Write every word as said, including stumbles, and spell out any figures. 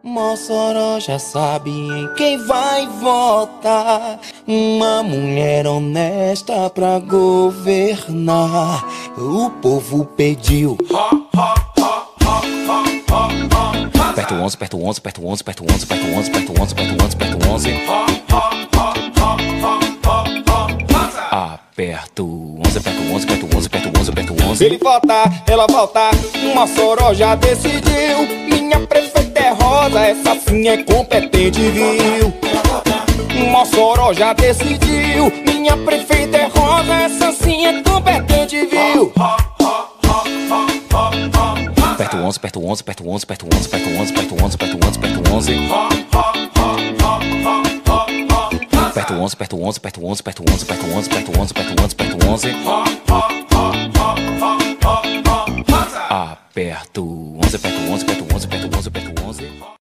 Mossoró já sabe em quem vai votar. Uma mulher honesta pra governar. O povo pediu. Perto onze, perto onze, perto onze, perto onze, perto onze, perto onze, perto onze, perto onze. Aperto onze, perto onze, perto onze, perto onze, perto onze. Ele votar, ela votar, Mossoró já decidiu. Minha prefeita é rosa, essa sim é competente, viu? Mossoró já decidiu. Minha prefeita é rosa, essa sim é competente, viu? Perto onze, perto onze, perto onze, perto onze, perto onze, perto onze, perto onze, perto onze. Perto onze, perto onze, perto onze, perto onze, perto onze, perto onze, perto onze, perto onze. Aperto onze, perto